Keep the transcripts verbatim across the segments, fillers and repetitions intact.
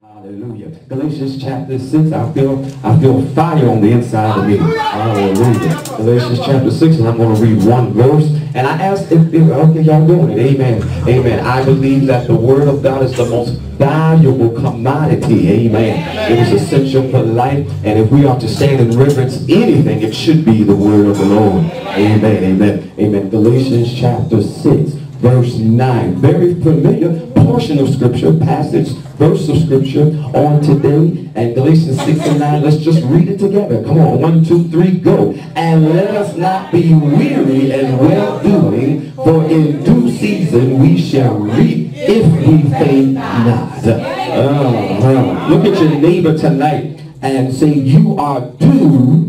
Hallelujah. Galatians chapter six, I feel I feel fire on the inside of me. Hallelujah. Galatians chapter six, and I'm going to read one verse. And I asked if, if okay, y'all doing it. Amen. Amen. I believe that the word of God is the most valuable commodity. Amen. It is essential for life. And if we are to stand in reverence anything, it should be the word of the Lord. Amen. Amen. Amen. Galatians chapter six, verse nine. Very familiar portion of scripture, passage, verse of scripture on today. And Galatians six and nine, let's just read it together. Come on, one, two, three, go. And let us not be weary in well-doing, for in due season we shall reap if we faint not. Uh-huh. Look at your neighbor tonight and say, you are due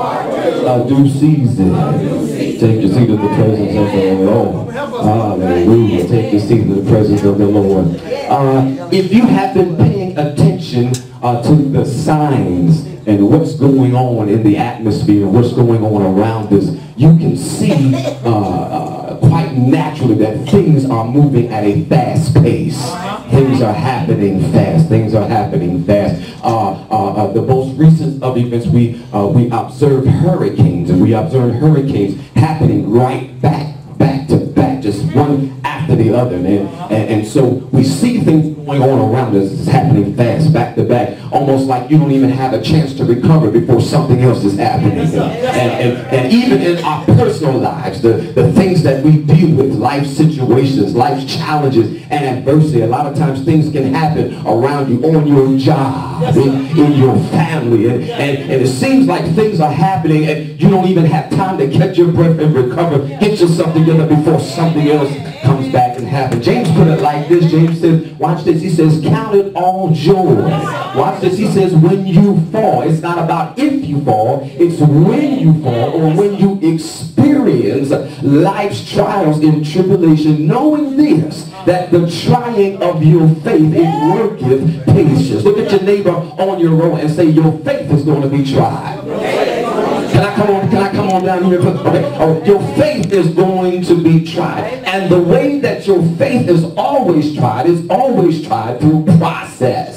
a due season. Take your seat in the presence of the Lord. Hallelujah. Take your seat in the presence of the Lord. Uh, if you have been paying attention uh, to the signs and what's going on in the atmosphere, what's going on around us, you can see uh, uh, quite naturally that things are moving at a fast pace. Things are happening fast. Things are happening fast. Uh, uh, uh, the most recent of events, we uh, we observed hurricanes, and we observed hurricanes happening right back, back to back, just one after the other. And, and, and so we see things going on around us. It's happening fast, back to back, almost like you don't even have a chance to recover before something else is happening. And, and, and even in our personal lives, the, the things that we deal with, life situations, life challenges, and adversity, a lot of times things can happen around you, on your job, in, in your family, and, and, and it seems like things are happening and you don't even have time to catch your breath and recover, get yourself together before something else comes back and happens. James put it like this. James says, watch this, he says, count it all joy. Watch this, he says, when you fall. It's not about if you fall, it's when you fall, or when you experience life's trials and tribulation, knowing this, that the trying of your faith, it worketh patience. Look at your neighbor on your row and say, your faith is going to be tried. Can I come on, can I come on down here? Okay. Oh, your faith is going to be tried. And the way that your faith is always tried is always tried through process.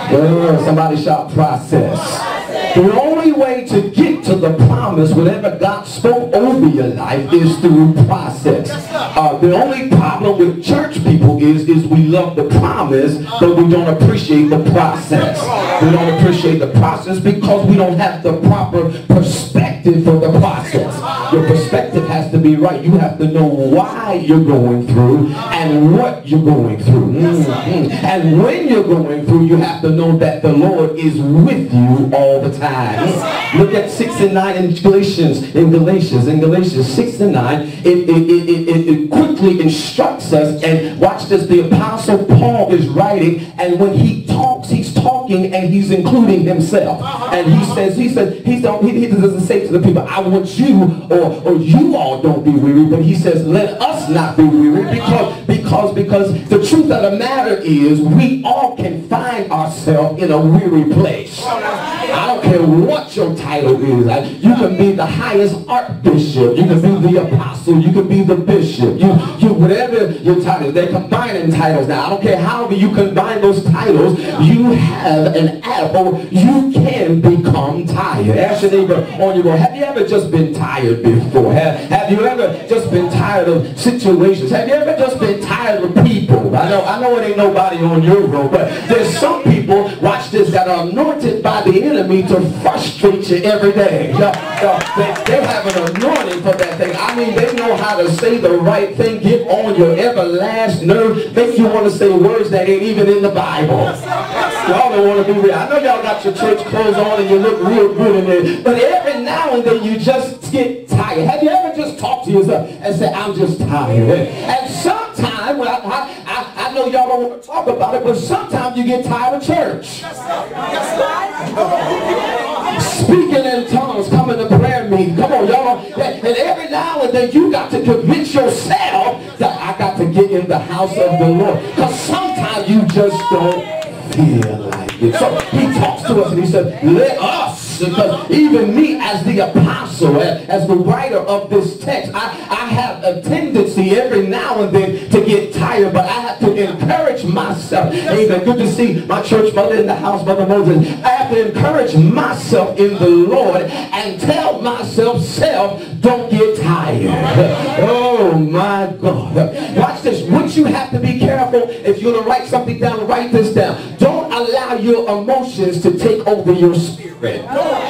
Uh, somebody shout process. The only way to get to the promise, whatever God spoke over your life, is through process. Uh, the only problem with church people is, is we love the promise, but we don't appreciate the process. We don't appreciate the process because we don't have the proper perspective for the process. Your perspective has to be right. You have to know why you're going through and what you're going through. Mm-hmm. And when you're going through, you have to know that the Lord is with you all the time. Look at six and nine in Galatians, in Galatians, in Galatians six and nine. It, it, it, it, it quickly instructs us, and watch this, the Apostle Paul is writing, and when he talks, he's talking and he's including himself. And he says, he says, he, don't, he, he doesn't say to the people, I want you, or, or you all don't be weary, but he says, let us not be weary, because, because, because the truth of the matter is, we all can find ourselves in a weary place. I don't care what your title is. You can be the highest archbishop. You can be the apostle. You can be the bishop. You, you, whatever your title. They're combining titles now. I don't care how you combine those titles. You have an apple. You can become tired. Ask your neighbor on your road, have you ever just been tired before? Have, have you ever just been tired of situations? Have you ever just been tired of people? I know, I know it ain't nobody on your road, but there's some people, watch this, that are anointed by the enemy to frustrate you every day. Y'all, y'all, they, they have an anointing for that thing. I mean, they know how to say the right thing, get on your everlast nerve, make you want to say words that ain't even in the Bible. Y'all don't want to be real. I know y'all got your church clothes on and you look real good in there, but every now and then you just get tired. Have you ever just talked to yourself and said, I'm just tired? And sometimes, well, I, I, I know y'all don't want to talk about it, but sometimes you get tired of church. Speaking in tongues, coming to prayer meeting. Come on, y'all. And every now and then you got to convince yourself that I got to get in the house of the Lord. Because sometimes you just don't feel like it. So he talks to us and he said, let us, because even me as the apostle, as the writer of this text, I, I have a tendency every now and then to get tired, but I have to encourage myself. Amen. Good to see my church mother in the house, Mother Moses. I have to encourage myself in the Lord and tell myself, self, don't get tired. Oh my God. Watch this. What you have to be careful, if you're going to write something down, write this down. Don't allow your emotions to take over your spirit.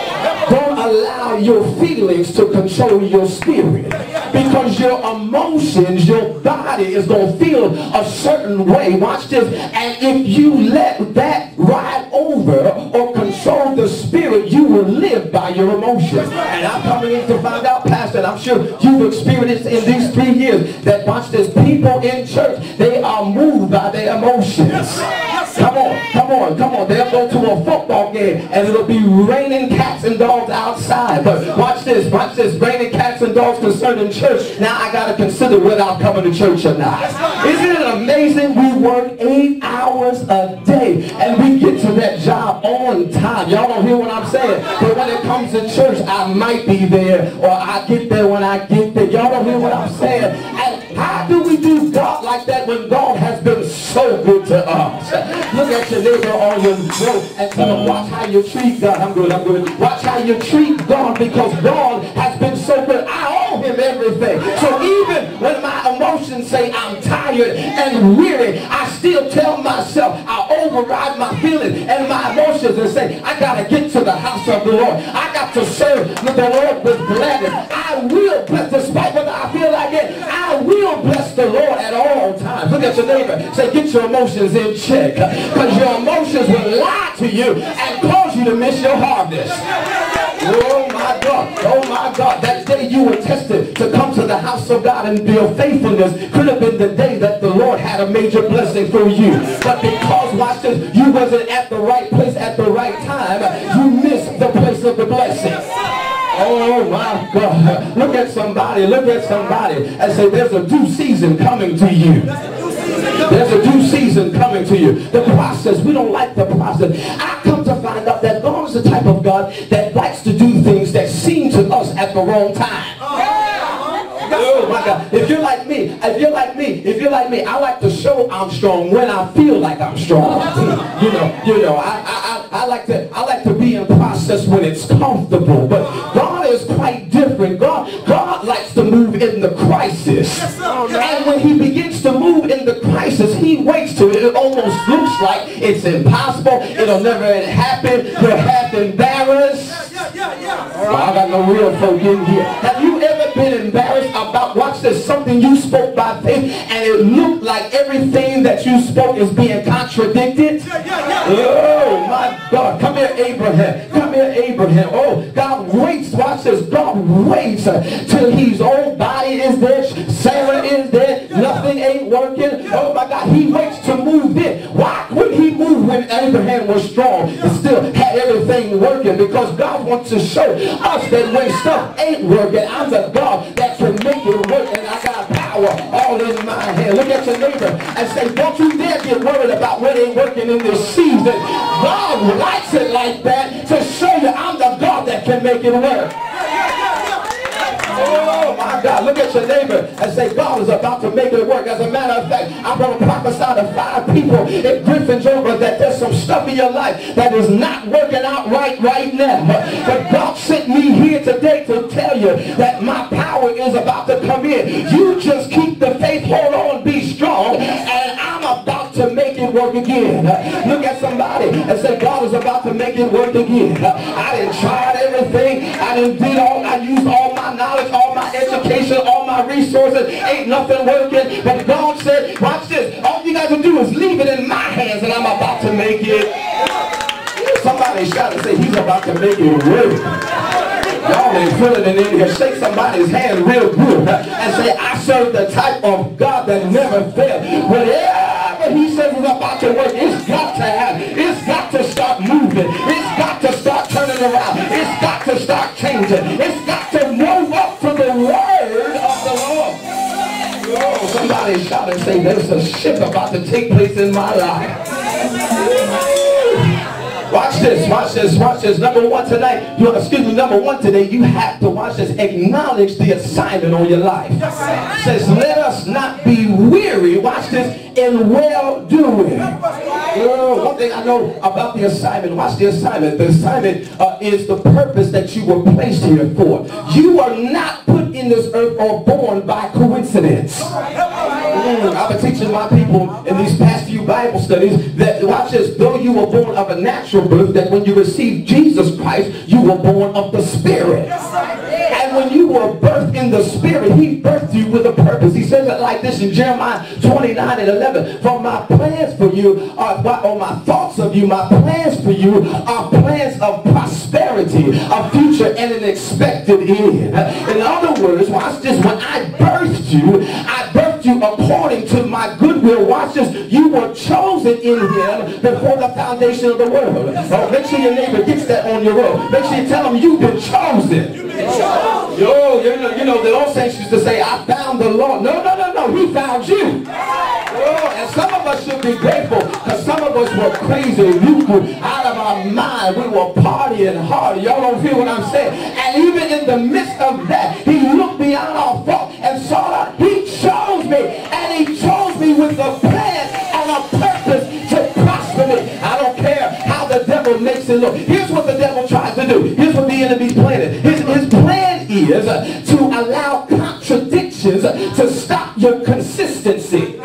Don't allow your feelings to control your spirit. Because your emotions, your body is going to feel a certain way. Watch this. And if you let that ride over or control the spirit, you will live by your emotions. And I'm coming in to find out, Pastor, and I'm sure you've experienced in these three years that, watch this, people in church, they are moved by their emotions. Come on, come on, come on. They'll go to a football game and it'll be raining cats and dogs outside. But watch this, watch this. Raining cats and dogs concerning church. Now I got to consider whether I'm coming to church or not. Isn't it amazing? We work eight hours a day and we get to that job on time. Y'all don't hear what I'm saying. But when it comes to church, I might be there or I get there when I get there. Y'all don't hear what I'm saying. And how do we do God like that when God has been so good to us? Look at your neighbor on your road and tell them, watch how you treat God. I'm good, I'm good. Watch how you treat God, because God has been so good. I owe him everything. So even when my emotions say I'm tired and weary, I still tell myself, I override my feelings and my emotions and say, I got to get to the house of the Lord. I got to serve the Lord with gladness. I will bless, despite whether I feel like it, I will bless the Lord at all times. Look at your neighbor. Say, get your emotions in check. Because your emotions will lie to you and cause you to miss your harvest. Oh my God, oh my God. That day you were tested to come to the house of God and build faithfulness could have been the day that the Lord had a major blessing for you. But because, watch this, you wasn't at the right place at the right time, you missed the place of the blessing. Oh my God. Look at somebody, look at somebody and say, there's a due season coming to you. There's a due season coming to you. The process, we don't like the process. I come to find out that God is the type of God that likes to do things that seem to us at the wrong time. Oh my God. If you're like me, if you're like me, if you're like me, I like to show I'm strong when I feel like I'm strong. You know, you know, I, I, I, I like to, I like to be in process when it's comfortable. But God is quite different. God, God likes to move in the crisis. And when he begins to move in the crisis, he waits till it almost looks like it's impossible. It'll never happen. You're half embarrassed. Oh, I got no real folk in here. Have you ever been embarrassed about, watch this, something you spoke by faith and it looked like everything that you spoke is being contradicted? Oh my God. Come here, Abraham. Come here, Abraham. Oh, God waits. Watch this. God waits uh, till his own body is there. Sarah is there. Nothing ain't working. Oh my God. He waits to move in. Why would he move when Abraham was strong and still had everything working? Because God wants to show us that when stuff ain't working, I'm the God that can make it work, and I got power all in my hand. Look at your neighbor and say, don't you dare get worried about what ain't working in this season. God likes it like that to show you I'm the God that can make it work. Oh my God, look at your neighbor and say, God is about to make it work. As a matter of fact, I'm going to prophesy to five people in Griffin, Georgia, that there's some stuff in your life that is not working out right right now. But God sent me here today to tell you that my power is about to come in. You just keep the faith, hold on, be strong, and I'm about to make it work again. Look at somebody and say, God is about to make it work again. I done tried everything. I done did all, I used all my knowledge, all my education, all my resources. Ain't nothing working. But God said, watch this. All you got to do is leave it in my hands and I'm about to make it. Somebody shout and say, he's about to make it work. Y'all ain't feeling it in here. Shake somebody's hand real good and say, I serve the type of God that never fails. Whatever he says is about to work, it's got to happen. It's got to start moving. It's got to start turning around. It's got to start changing. It's got to move up to the word of the Lord. Oh, somebody shout and say, there's a shift about to take place in my life. Watch this, watch this, watch this. Number one tonight, you, excuse me, number one today, you have to, watch this, acknowledge the assignment on your life. It says, let us not be weary, watch this, in well-doing. Uh, one thing I know about the assignment, watch the assignment. The assignment uh, is the purpose that you were placed here for. You are not put in this earth or born by coincidence. Mm, I've been teaching my people in these past few Bible studies that, watch this, though you were born of a natural birth, that when you received Jesus Christ, you were born of the Spirit. And when you were birthed in the Spirit, he birthed you with a purpose. He says it like this in Jeremiah twenty-nine and eleven. For my plans for you are, or my thoughts of you, my plans for you are plans of prosperity, a future and an expected end. In other words, watch this, when I birthed you, I birthed you according to my goodwill. Watch this, you were chosen in him before the foundation of the world. Oh, make sure your neighbor gets that on your road. Make sure you tell them you've been chosen. You've been chosen. Yo, you know, you know, the old saints used to say, I found the Lord. No, no, no, no, he found you. Oh, and some of us should be grateful because some of us were crazy, lucid, out of our mind. We were partying hard. Y'all don't feel what I'm saying? And even in the midst of that, he looked beyond our fault and saw that he chose me. And he chose me with a plan and a purpose to prosper me. I don't care how the devil makes it look. Here's what the devil tries to do. Here's what the enemy planted. His, his plan is uh, to allow contradictions uh, to stop your consistency.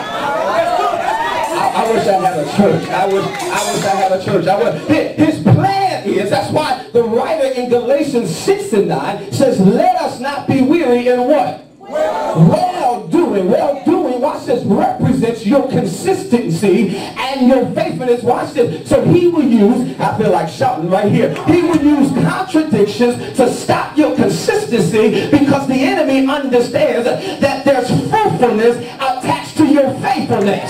I, I wish I had a church. I wish I wish I had a church. I wish, his, his plan is, that's why the writer in Galatians six and nine says, let us not be weary in what? Well doing. Well doing, watch this, represents your consistency and your faithfulness. Watch this. So he will use, I feel like shouting right here, he will use contradictions to stop your consistency because the enemy understands that there's fruitfulness attached to your faithfulness.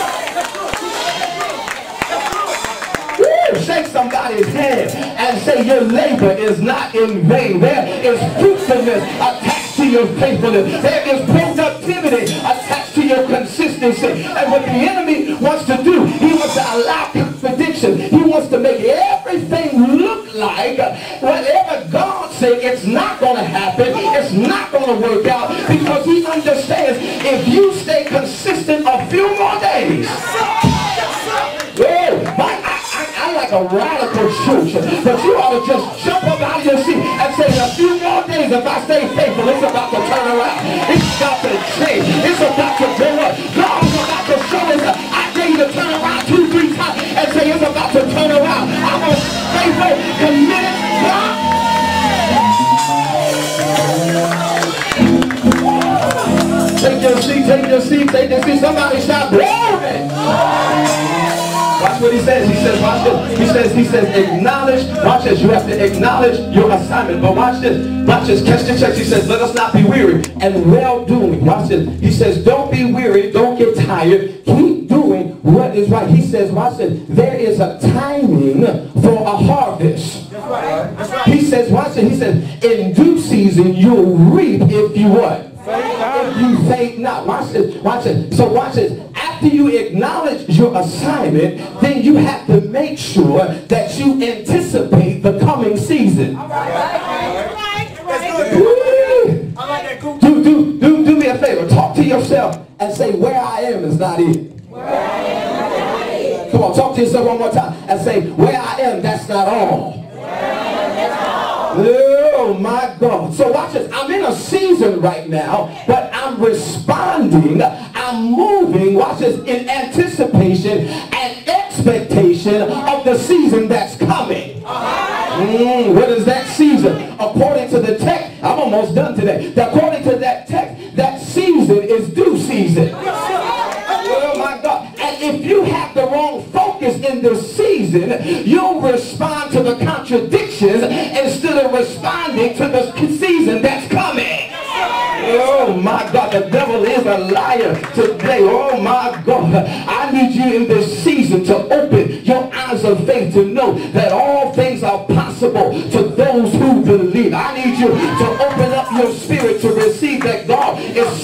Woo! Shake somebody's hand and say your labor is not in vain. There is fruitfulness attached to your faithfulness. There is productivity attached to your consistency. And what the enemy wants to do, he wants to allow contradiction. He wants to make everything look like whatever God said it's not going to happen. It's not going to work out because he understands if you stay consistent a few more days. Oh, my, I, I, I like a radical church, but you ought to just jump up out of your seat and say, in a few more days, if I stay faithful, it's about to turn around. It's about to change. It's about to go up. God is about to show us. I dare you to turn around two, three times and say, it's about to turn around. I'm going to stay faithful, committed, God. Take your seat, take your seat, take your seat. Somebody shout, glory. Watch what he says. He says, watch this. He says, he says, acknowledge. Watch this. You have to acknowledge your assignment. But watch this. Watch this. Catch the text. He says, let us not be weary and well doing. Watch this. He says, don't be weary. Don't get tired. Keep doing what is right. He says, watch this. There is a timing for a harvest. That's right. That's right. He says, watch this. He says, in due season, you'll reap if you what? If you faint not. Watch this. Watch this. So watch this. After you acknowledge your assignment, then you have to make sure that you anticipate the coming season. All right. All right. All right. All right. Do, do, do, do me a favor. Talk to yourself and say, where I am is not it. Where I am. Come on, talk to yourself one more time and say, where I am, that's not all. Oh my God. So watch this. I'm in a season right now, but I'm responding. I'm moving, watch this, in anticipation and expectation of the season that's coming. Mm, what is that season? According to the text, I'm almost done today. According to that text, that season is due season. Oh my God. And if you have the wrong focus in this season, you'll respond to the contradictions instead of responding to the season that's coming. Oh my God, the devil is a liar today. Oh my God, I need you in this season to open your eyes of faith to know that all things are possible to those who believe. I need you to open up your spirit to receive that God is so much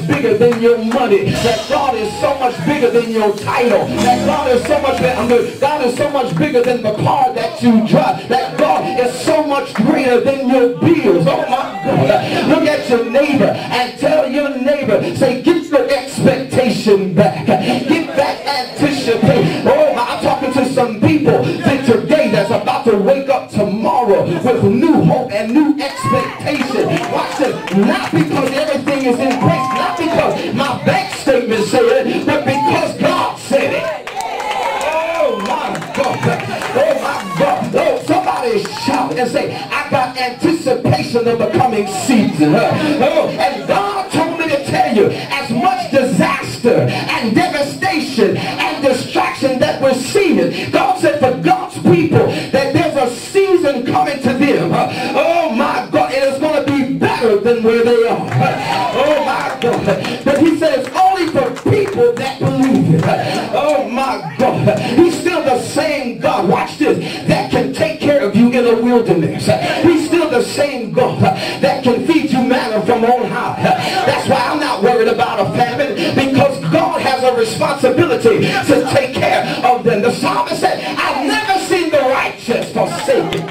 bigger than your money. That God is so much bigger than your title. That God is so much bigger. God is so much bigger than the car that you drive. That God is so much greater than your bills. Oh my God. Look at your neighbor and tell your neighbor, say, get your expectation back. Get back anticipation. Oh, I'm talking to some people that today that's about to wake up tomorrow with new hope and new expectation. Watch this. Not because everything is in place, not because my bank statement said it, but because God said it. Oh my God. Oh my God. Oh, somebody shout and say, I got anticipation of the coming season. Oh, and God told me to tell you, as much disaster and devastation and distraction that we're seeing, God said for God's people that there's a season coming to them. Oh my God, it is going to be better than where they are. Oh my God. But he says only for people that believe it. Oh my God. He's still the same God. Watch this. That can take care of you in a wilderness. He's still the same God that can feed you manna from on high. That's why I'm not worried about a famine, because God has a responsibility to take care of them. The psalmist said, I've never seen the righteous forsaken,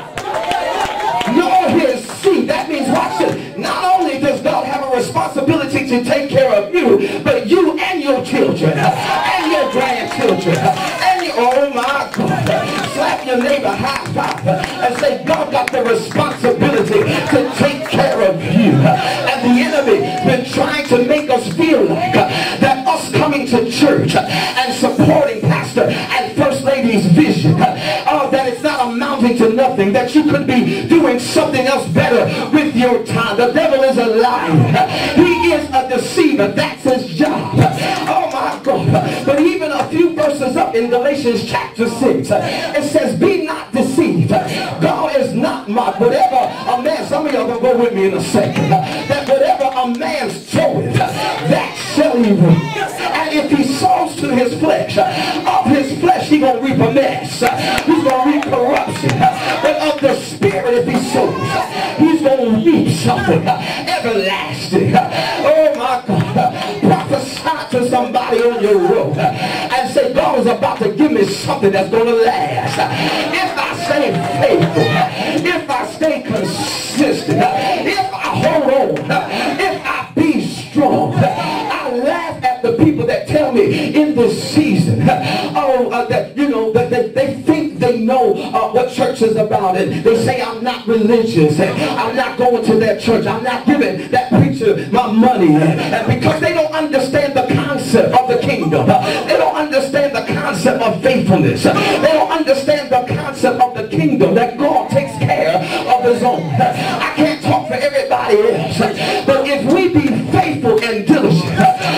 nor his seed. That means, watch this, not only does God have a responsibility to take care of you, but you and your children and your grandchildren and your, oh my God, slap your neighbor high five and say, God got the responsibility to take care of you. And the enemy been trying to make us feel like that us coming to church and supporting pastor and first lady's vision, oh, that it's not amounting to nothing, that you could be doing something else better with your time. The devil is a liar. He is a deceiver. That's his job. Oh my God. But even a few verses up in Galatians chapter six, it says, be not deceived. God is not mocked. Whatever a man, some of y'all gonna go with me in a second, that whatever a man soweth, that shall he reap. And if he sows to his flesh, of his flesh he gonna reap a mess. He's gonna reap corruption. But of the spirit, if he sows, he's gonna reap something everlasting. Oh my God. Prophesy to somebody on your road and say, God is about to give me something that's going to last. If I stay faithful, if I stay consistent, if I hold on, if I be strong. I laugh at the people that tell me in this season, oh, uh, that, you know, that they, they think they know uh, what church is about, and they say, I'm not religious, and I'm not going to that church, I'm not giving that preacher my money, and because they don't understand the concept of the kingdom, they don't understand the concept of faithfulness, they don't understand the concept of the kingdom, that God takes care of his own. I can't talk for everybody else, but if we be faithful and diligent,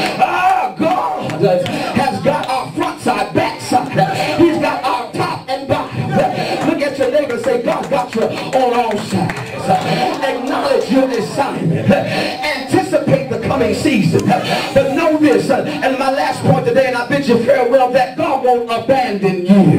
ah, God has got our front side, back side, he's got our top and bottom. Look at your neighbor and say, God got you on all sides. Acknowledge your assignment. Anticipate the coming season. But know this, and my last point today, and I bid you farewell, that God won't abandon you.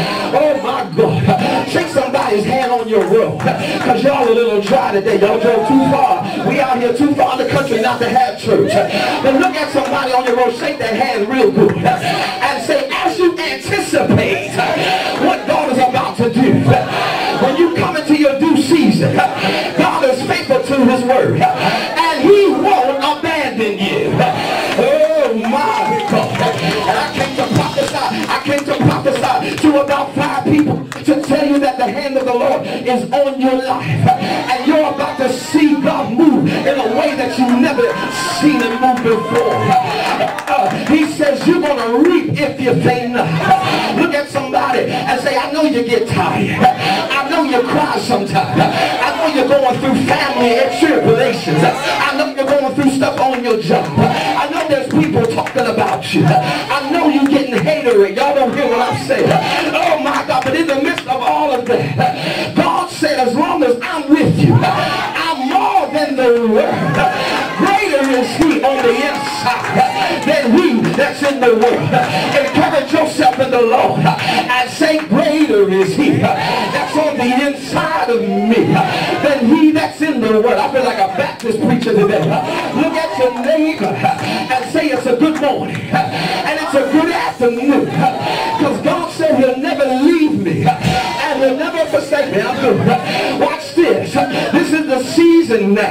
Oh my God. Shake somebody's hand on your road, because y'all a little dry today. Y'all drove too far. We out here too far in the country not to have church. But look at somebody on your road, shake their hand real good, and say, as you anticipate what God is about to do, when you come into your due season, God is faithful to his word, and he won't abandon you. Oh my God. And I came to prophesy, I came to prophesy to about five people to tell you that the hand of the Lord is on your life, and you're about to see God move in a way that you've never seen him move before. Uh, he says you're going to reap if you faint not. Look at somebody and say, I know you get tired, I know you cry sometimes, I know you're going through family and tribulations, I know you're going through stuff on your job, I know there's people talking about you, I know you're getting hatery. Y'all don't hear what I'm saying. Oh my God. But in the midst of all of that, God said, as long as I'm with you, I'm more than the world. Greater is he on the inside than he that's in the world. Encourage yourself in the Lord and say, greater is he that's on the inside of me than he that's in the world. I feel like a Baptist preacher today. Look at your neighbor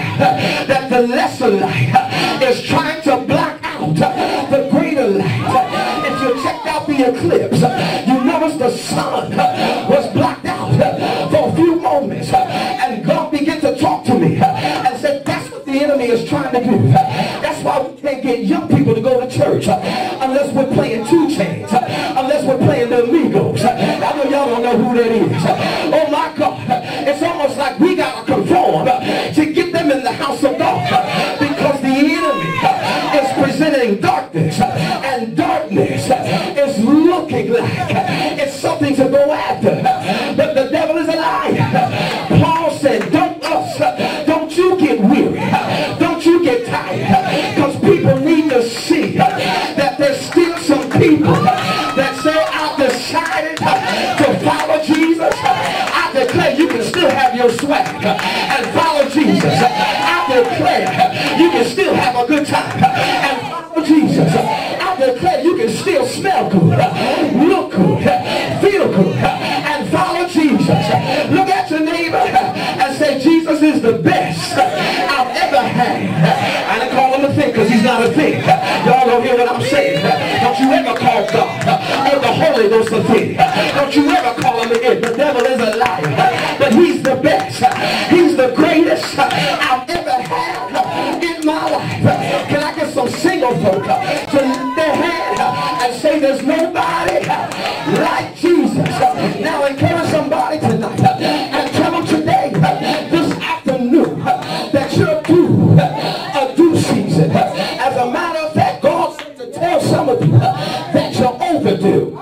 light, that the lesser light is trying to block out the greater light. If you checked out the eclipse, you notice the sun was blocked out for a few moments, and God began to talk to me and said, that's what the enemy is trying to do. That's why we can't get young people to go to church unless we're playing two chains, unless we're playing the Amigos. I know y'all don't know who that is. Oh my God, it's almost like we got to conform to get them in the house of God, because the enemy is presenting darkness, and darkness is looking like it's something to go after, but the devil is a liar. Paul said, don't us, don't you get weary, don't you get tired, because people need to see that there's still some people that say, I've decided to follow Jesus. I declare you can still have your swag and follow Jesus. I declare you can still have a good time and follow Jesus. I declare you can still smell good, look good, feel good, and follow Jesus. Look at your neighbor and say, Jesus is the best I've ever had. I didn't call him a thing because he's not a thing. Y'all don't hear what I'm saying. Don't you ever call God or the Holy Ghost a thing. Don't you ever call him it. The devil is a liar. But he's the best. He's the greatest I've ever had in my life. Can I get some single folk to lift their hand and say there's nobody like Jesus? Now encourage somebody tonight and tell them today, this afternoon, that you're due a due season. As a matter of fact, God said to tell some of you that you're overdue.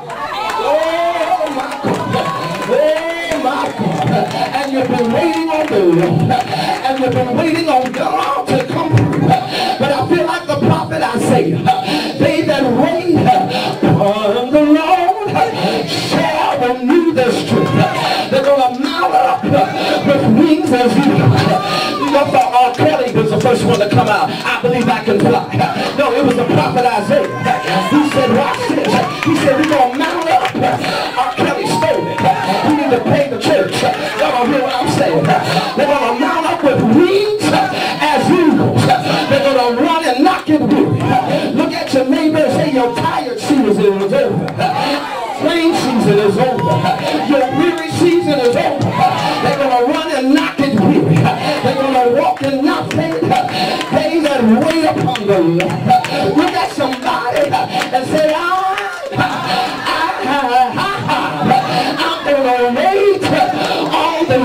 Oh my God. Oh my God. And you've been waiting on the Lord, and you've been waiting on God to come through. But I feel like the prophet Isaiah, they that wait on the Lord shall renew their strength. They're going to mount up with wings as eagles. You know, R. Kelly was the first one to come out. I believe I can fly. No, it was the prophet Isaiah. He said, watch this. He said, we're going to mount up. R. Kelly stole it. We need to pay the church. Y'all don't hear what I'm saying. They're going to mount up with wings as eagles. They're going to run and not get weary. Look at your neighbor and say, your tired season is over. Train season is over. Your weary season is over. They're going to run and not get weary. They're going to walk and not faint. They that wait upon the Lord. Look at somebody and say, I, I, I, I'm going to wait on the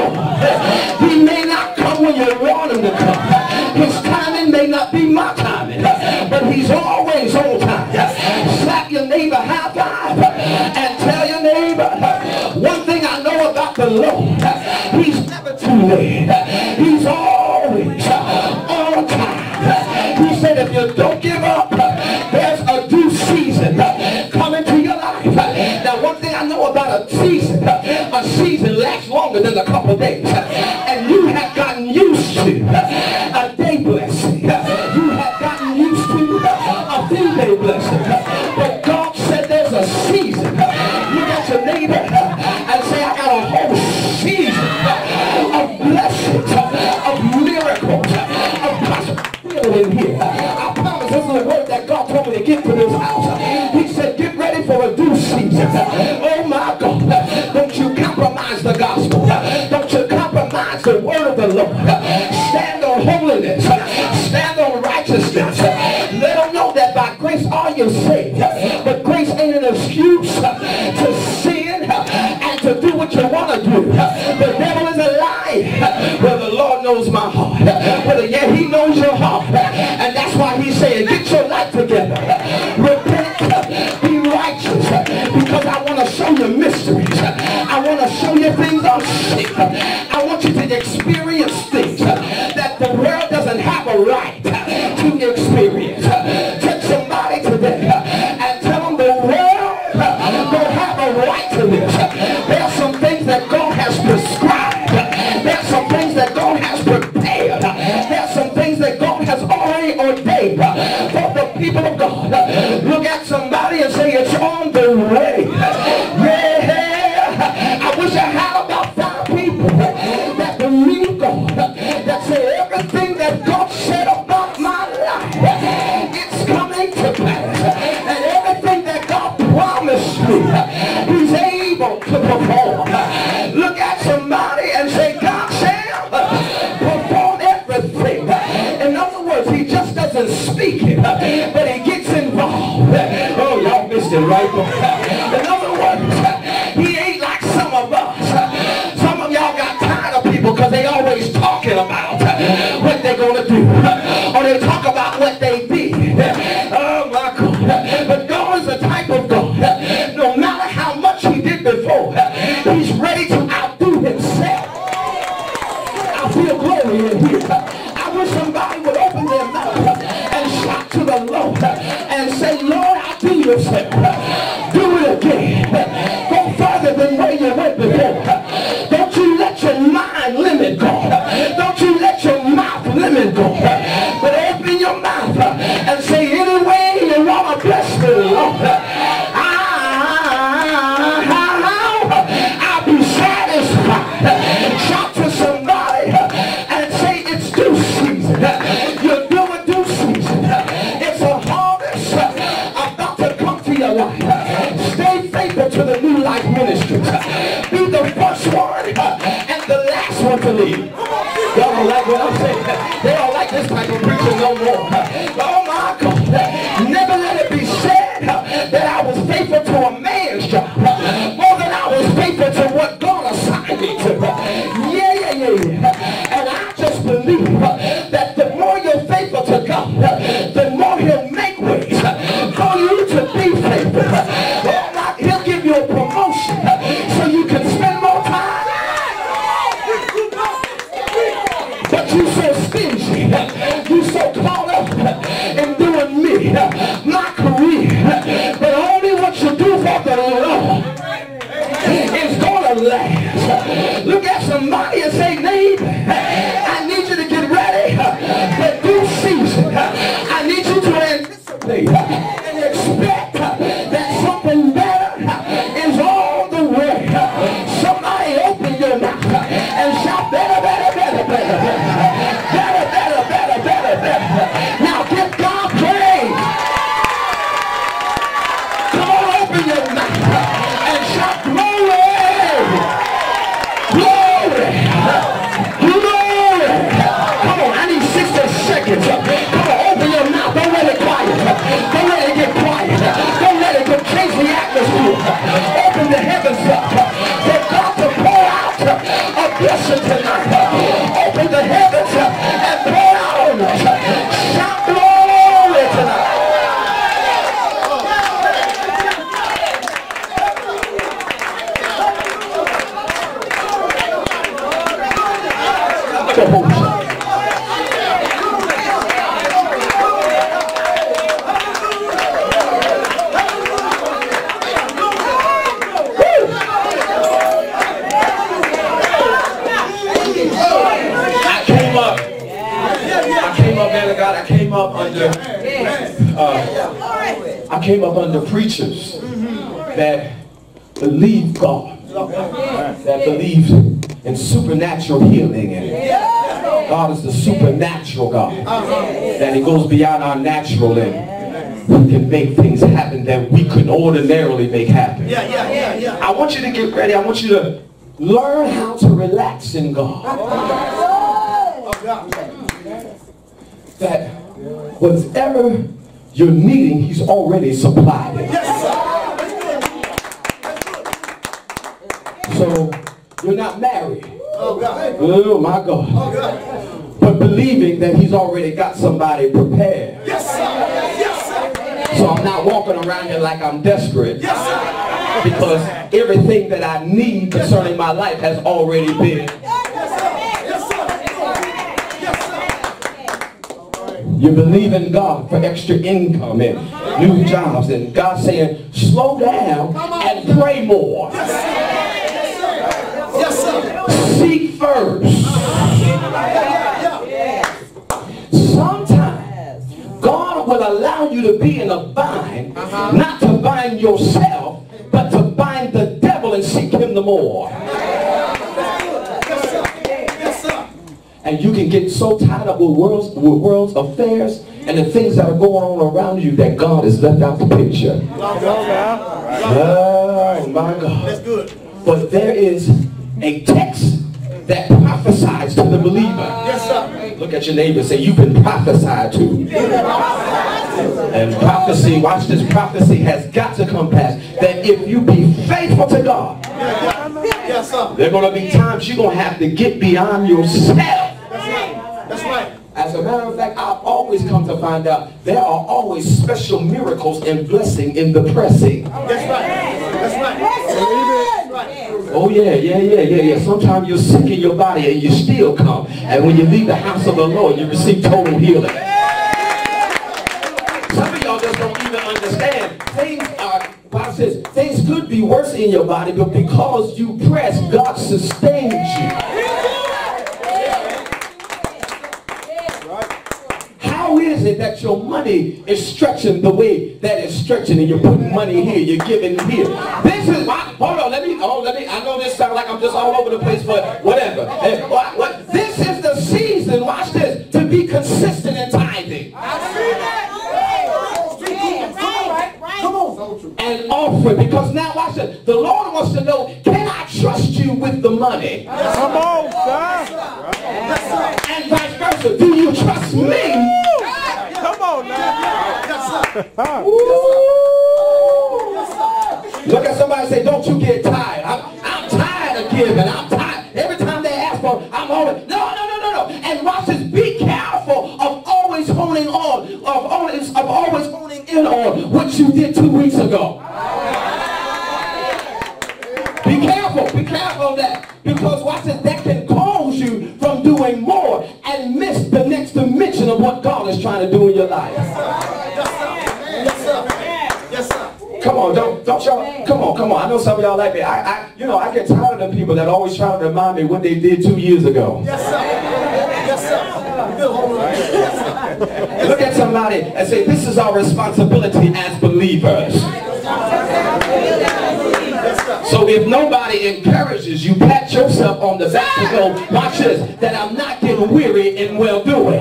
Lord. He may not come when you want him to come. His timing may not be my timing, but he's always on time. Slap your neighbor high five and tell your neighbor, one thing I know about the Lord, he's never too late. He's always on time. He said if you don't give up, there's a due season coming to your life. Now one thing I know about a season, a season lasts longer than a couple days. And you have gotten used to a day blessing. You have gotten used to a few day blessing. But God said there's a season. Look at your neighbor and say, I got a whole season of blessings, of miracles, of prosperity in here. I promise this is the word that God told me to get to this house. He said, get ready for a due season. Oh my God. Don't you compromise the gospel. Don't you compromise the word of the Lord. Stand on holiness. Stand on righteousness. Let them know that by grace are you saved. But grace ain't an excuse to sin and to do what you want to do. The devil is a lie. Well, the Lord knows my heart. Well, yeah, he knows your heart. And that's why he's saying, get your life together. Repent. Be righteous. Because I want to show you mysteries. I want to show you things unseen. I want you to experience things that the world doesn't have a right to experience. Take somebody today and tell them the world don't have a right to this. There are some things that God has prescribed. There are some things that God has prepared. There are some things that God has already ordained for the people of God. Look at somebody and say it's on the way. Yeah, I wish I had about five people that believe God, that say everything everything that God said about my life, it's coming to pass. And everything that God promised me, he's able to perform. Look at somebody and say, God shall perform everything. In other words, he just doesn't speak it, but he gets involved. Oh, y'all missed it right there. In other words, he ain't like some of us. Some of y'all got tired of people because they always talking about what they're going to do. Or they talk about what they did. Oh, my God. But God is the type of God, no matter how much he did before, he's ready to outdo himself. I feel glory in here. I wish somebody would open their mouth and shout to the Lord and say, Lord, outdo yourself. Do it again. Go further than where you went before. Don't you let your mind limit God. Don't you let your mouth limit God. But open your mouth and say, any way you want to bless the Lord, I'll be satisfied. Shout to somebody and say, it's due season. You're doing due season. It's a harvest about to come to your life. Stay faithful to the New Life Ministries. Be the first one and the last one to leave. Y'all don't like what I'm saying. They don't like this type of preaching no more. Oh my God. Never let it be said that I was faithful to a man's job more than I was faithful to what God assigned me to. Yeah, yeah, yeah, yeah. And I just believe that the more you're faithful to God, the more he'll make ways for you to be faithful. Oh my, he'll give you a promotion so you can spend more time. But you so stingy, you so caught up in doing me, my career, but only what you do for the Lord is gonna last. Look at somebody and say, neighbor, I need you to get ready for due season. I need you to anticipate and expect that something better is on the way. Somebody open your mouth and shout, better, better, better, better, better, better, better, better, better. Now give God praise. Come on, open your mouth and shout, glory, glory, glory. Come on, I need sixty seconds. Come on, open your mouth. Don't let it quiet. Don't let it get quiet. Don't let it go change the atmosphere. Open the heavens up for God to pour out a blessing tonight. Open the heavens and pour out on us. Shout glory tonight. I came up under uh, I came up under preachers that believe God, that believe in supernatural healing, and God is the supernatural God, that he goes beyond our natural, and he can make things happen that we couldn't ordinarily make happen. I want you to get ready. I want you to learn how to relax in God. That whatever you're needing, he's already supplied it. So you're not married. Oh my God. But believing that he's already got somebody prepared. So I'm not walking around here like I'm desperate. Because everything that I need concerning my life has already been. You believe in God for extra income and new jobs, and God saying, slow down and pray more. Seek first. Sometimes God will allow you to be in a bind, not to bind yourself, but to bind the devil and seek him the more. And you can get so tied up with world's, with world's affairs and the things that are going on around you that God has left out the picture. Oh my God. That's good. But there is a text that prophesies to the believer. Yes, sir. Look at your neighbor and say, you've been prophesied to. And prophecy, watch this, prophecy has got to come past that if you be faithful to God, yes, sir, there are going to be times you're going to have to get beyond yourself. That's right. That's right. As a matter of fact, I've always come to find out there are always special miracles and blessing in the pressing. That's right. That's right. Oh yeah, yeah, yeah, yeah, yeah. Sometimes you're sick in your body and you still come. And when you leave the house of the Lord, you receive total healing. Some of y'all just don't even understand. Things are, God says, things could be worse in your body, but because you press, God sustains you. How is it that your money is stretching the way that it's stretching and you're putting money here, you're giving here? This is my, hold on, let me, oh, let me, I know this sounds like I'm just all over the place, but whatever. And what, what, this is the season, watch this, to be consistent in tithing. I see that. Come on. And offering, because now watch this, the Lord wants to know, can I trust you with the money? Come on, sir. And vice versa, do you trust me? Come on now. Look at somebody and say, don't you get tired. I'm, I'm tired of giving. I'm tired. Every time they ask for it, I'm always, no, no, no, no, no. And watch this, be careful of always honing on, of always, of always honing in on what you did two weeks ago. Be careful, be careful of that. Because watch this, that can cause you from doing more and miss the next dimension of what God is trying to do in your life. Yes, sir. Yes, sir. Yes, sir. Come on, don't, don't y'all, come on, come on. I know some of y'all like me. I, I, you know, I get tired of them people that always try to remind me what they did two years ago. Yes, sir. Yes, sir. Look at somebody and say, this is our responsibility as believers. So if nobody encourages you, pat yourself on the back to go, watch this, that I'm not getting weary in well-doing.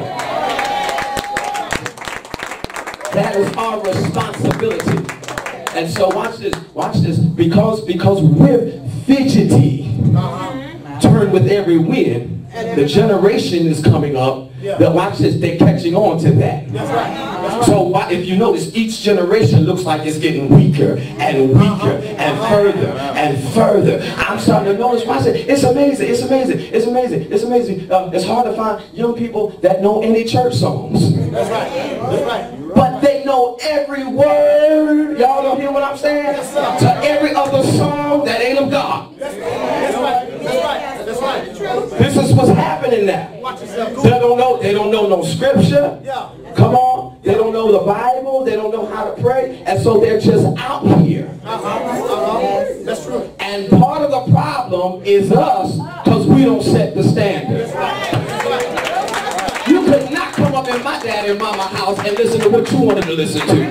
That is our responsibility. And so watch this, watch this, because, because we're fidgety, turn with every wind, the generation is coming up, that watch this, they're catching on to that. That's right. So if you notice, each generation looks like it's getting weaker and weaker and further and further. I'm starting to notice, watch it, it's amazing, it's amazing, it's amazing, it's amazing. Uh, it's hard to find young people that know any church songs. That's right, that's right. But they know every word, y'all don't hear what I'm saying? To every other song that ain't of God. That's right, that's right, that's right. This is what's happening now. They don't know, they don't know no scripture. Come on. They don't know the Bible. They don't know how to pray. And so they're just out here. Uh-huh. Uh-huh. That's true. And part of the problem is us because we don't set the standard. You could not come up in my daddy and mama house and listen to what you wanted to listen to.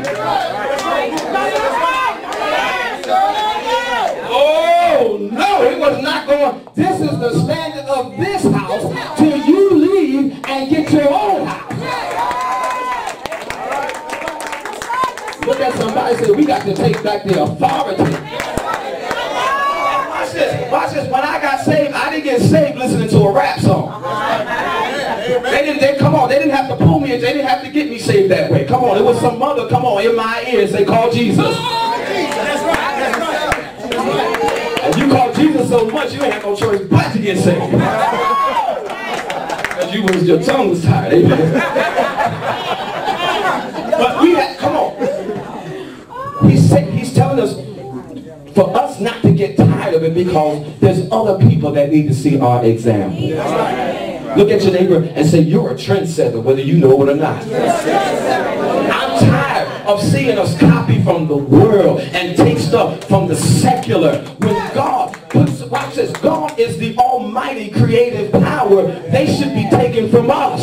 Oh, no, it was not going. This is the standard of this house till you leave and get your own house. Look at somebody and say, we got to take back the authority. Watch this. Watch this. When I got saved, I didn't get saved listening to a rap song. They didn't, they, come on, they didn't have to pull me in. They didn't have to get me saved that way. Come on, it was some mother, come on, in my ear and say, call Jesus. That's right. That's right. That's right. And you call Jesus so much, you ain't have no choice but to get saved. Because you was, your tongue was tired. Amen. But we had, come on. He's, he's telling us for us not to get tired of it because there's other people that need to see our example. Look at your neighbor and say, you're a trendsetter, whether you know it or not. I'm tired of seeing us copy from the world and take stuff from the secular. When God puts, watch this, God is the almighty creative power. They should be taken from us.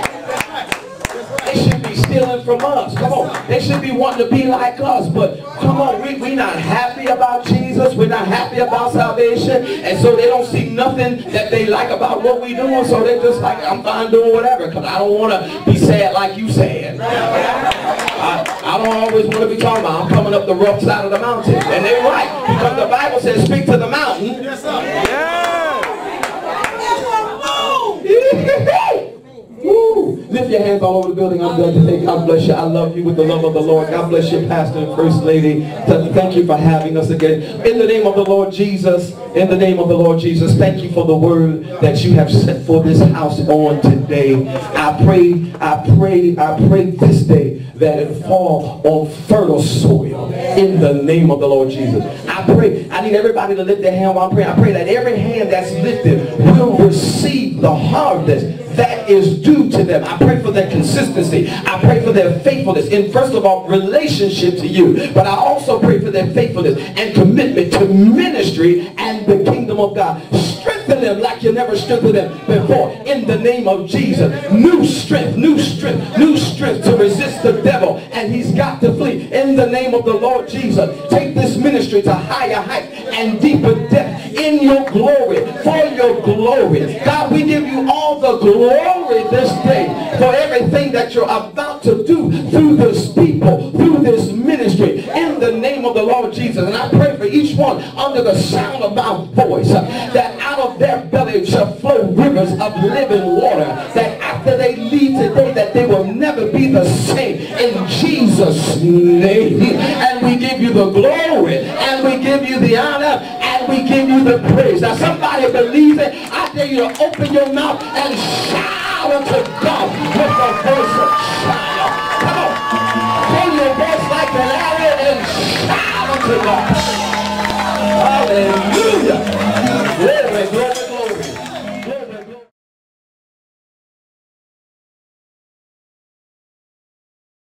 They should be stealing from us. Come on. They should be wanting to be like us. But come Come on, we, we're not happy about Jesus. We're not happy about salvation. And so they don't see nothing that they like about what we're doing. So they're just like, I'm fine doing whatever because I don't want to be sad like you sad. I, I don't always want to be talking about I'm coming up the rough side of the mountain. And they're right. Because the Bible says speak to the mountain. Yes, sir. Yeah. Woo. Lift your hands all over the building. I'm done today. God bless you. I love you with the love of the Lord. God bless you, Pastor and First Lady. Thank you for having us again. In the name of the Lord Jesus, in the name of the Lord Jesus, thank you for the word that you have set for this house on today. I pray, I pray, I pray this day that it fall on fertile soil in the name of the Lord Jesus. I pray, I need everybody to lift their hand while I'm praying. I pray that every hand that's lifted will receive the harvest that is due to them. I pray for their consistency. I pray for their faithfulness in, first of all, relationship to you. But I also pray for their faithfulness and commitment to ministry and the kingdom of God. Strengthen them like you never strengthened them before. In the name of Jesus. New strength, new strength, new strength to resist the devil. And he's got to flee. In the name of the Lord Jesus. Take this ministry to higher heights and deeper depth in your glory, for your glory. God, we give you all the glory this day for everything that you're about to do through this people, through this ministry, in the name of the Lord Jesus. And I pray for each one under the sound of my voice uh, that out of their belly shall flow rivers of living water, that after they leave today that they will never be the same, in Jesus' name. And we give you the glory, and we give you the honor, and we give you the praise. Now somebody believes it. I dare you to open your mouth and shout unto God with the voice of triumph. Come on. Hold your voice like an arrow and shout unto God.